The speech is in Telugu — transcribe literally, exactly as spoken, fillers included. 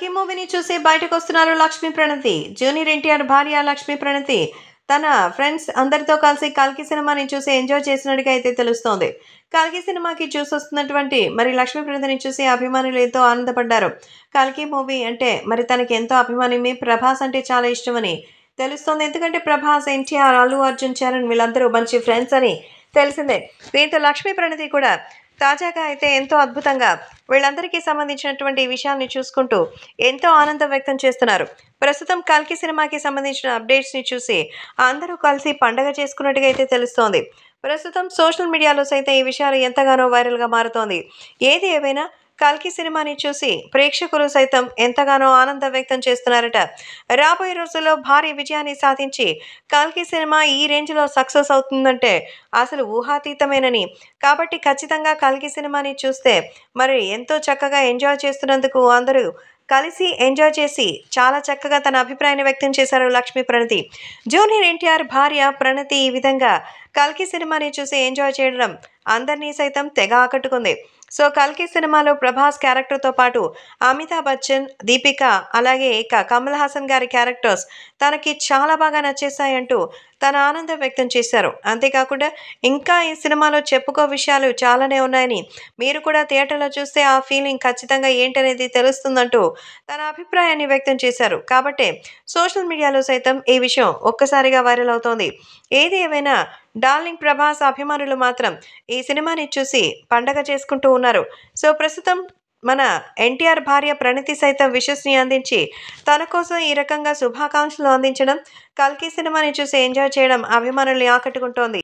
మూవీని చూసి బయటకొస్తున్నారు లక్ష్మీ ప్రణతి. జూనియర్ ఎన్టీఆర్ భార్య లక్ష్మీ ప్రణతి తన ఫ్రెండ్స్ అందరితో కలిసి కల్కి సినిమాని చూసి ఎంజాయ్ చేసినట్టుగా అయితే తెలుస్తోంది. కల్కి సినిమాకి చూసొస్తున్నటువంటి మరి లక్ష్మీ ప్రణతిని చూసి అభిమానులు ఎంతో ఆనందపడ్డారు. కల్కి మూవీ అంటే మరి తనకి ఎంతో అభిమానమే, ప్రభాస్ అంటే చాలా ఇష్టమని తెలుస్తోంది. ఎందుకంటే ప్రభాస్, ఎన్టీఆర్, అల్లు అర్జున్, చరణ్ వీళ్ళందరూ మంచి ఫ్రెండ్స్ అని తెలిసిందే. దీంతో లక్ష్మీ ప్రణతి కూడా తాజాగా అయితే ఎంతో అద్భుతంగా వీళ్ళందరికీ సంబంధించినటువంటి విషయాల్ని చూసుకుంటూ ఎంతో ఆనందం వ్యక్తం చేస్తున్నారు. ప్రస్తుతం కల్కి సినిమాకి సంబంధించిన అప్డేట్స్ని చూసి అందరూ కలిసి పండగ చేసుకున్నట్టుగా అయితే తెలుస్తోంది. ప్రస్తుతం సోషల్ మీడియాలో సైతం ఈ విషయాలు ఎంతగానో వైరల్గా మారుతోంది. ఏది ఏవైనా కల్కి సినిమాని చూసి ప్రేక్షకులు సైతం ఎంతగానో ఆనందం వ్యక్తం చేస్తున్నారట. రాబోయే రోజుల్లో భారీ విజయాన్ని సాధించి కల్కి సినిమా ఈ రేంజ్లో సక్సెస్ అవుతుందంటే అసలు ఊహాతీతమేనని, కాబట్టి ఖచ్చితంగా కల్కి సినిమాని చూస్తే మరి ఎంతో చక్కగా ఎంజాయ్ చేస్తున్నందుకు అందరూ కలిసి ఎంజాయ్ చేసి చాలా చక్కగా తన అభిప్రాయాన్ని వ్యక్తం చేశారు లక్ష్మీ ప్రణతి. జూనియర్ ఎన్టీఆర్ భార్య ప్రణతి ఈ విధంగా కల్కి సినిమాని చూసి ఎంజాయ్ చేయడం అందరినీ సైతం తెగ ఆకట్టుకుంది. సో కల్కి సినిమాలో ప్రభాస్ క్యారెక్టర్తో పాటు అమితాబ్ బచ్చన్, దీపిక అలాగే ఇక కమల్ హాసన్ గారి క్యారెక్టర్స్ తనకి చాలా బాగా నచ్చేశాయంటూ తన ఆనందం వ్యక్తం చేశారు. అంతేకాకుండా ఇంకా ఈ సినిమాలో చెప్పుకో విషయాలు చాలానే ఉన్నాయని, మీరు కూడా థియేటర్లో చూస్తే ఆ ఫీలింగ్ ఖచ్చితంగా ఏంటనేది తెలుస్తుందంటూ తన అభిప్రాయాన్ని వ్యక్తం చేశారు. కాబట్టే సోషల్ మీడియాలో సైతం ఈ విషయం ఒక్కసారిగా వైరల్ అవుతోంది. ఏది ఏమైనా డార్లింగ్ ప్రభాస్ అభిమానులు మాత్రం ఈ సినిమాని చూసి పండగ చేసుకుంటూ ఉన్నారు. సో ప్రస్తుతం మన ఎన్టీఆర్ భార్య ప్రణతి సైతం విషెస్ని అందించి తన కోసం ఈ రకంగా శుభాకాంక్షలు అందించడం, కల్కి సినిమాని చూసి ఎంజాయ్ చేయడం అభిమానుల్ని ఆకట్టుకుంటోంది.